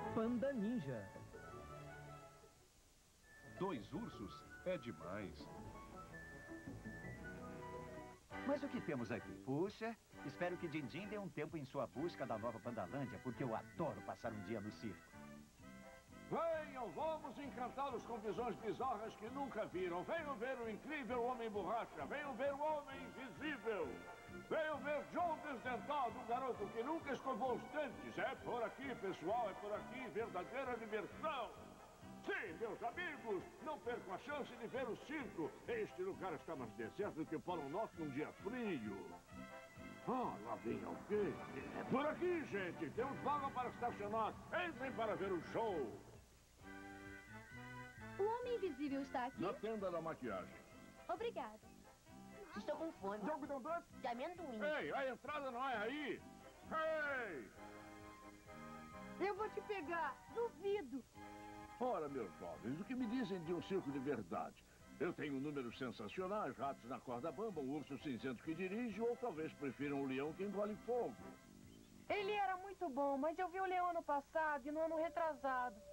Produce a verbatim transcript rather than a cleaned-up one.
Panda Ninja. Dois ursos é demais. Mas o que temos aqui? Puxa, espero que Dindim dê um tempo em sua busca da nova Pandalândia, porque eu adoro passar um dia no circo. Venham, vamos encantá-los com visões bizarras que nunca viram. Venham ver o incrível Homem Borracha. Venham ver o Homem Invisível. Venham ver John Desdentado, um garoto que nunca escovou os dentes. É por aqui, pessoal, é por aqui. Verdadeira diversão. Sim, meus amigos, não percam a chance de ver o circo. Este lugar está mais deserto do que o Polo Norte num dia frio. Ah, lá vem alguém. É por aqui, gente. Temos vaga para estacionar. Entrem para ver o show. O Homem Invisível está aqui? Na tenda da maquiagem. Obrigada. Estou com fome. De algodão doce? De amendoim. Ei, a entrada não é aí. Ei! Eu vou te pegar. Duvido. Ora, meus jovens, o que me dizem de um circo de verdade? Eu tenho números sensacionais, ratos na corda bamba, um urso cinzento que dirige, ou talvez prefiram um leão que engole fogo. Ele era muito bom, mas eu vi o leão ano passado e no ano retrasado.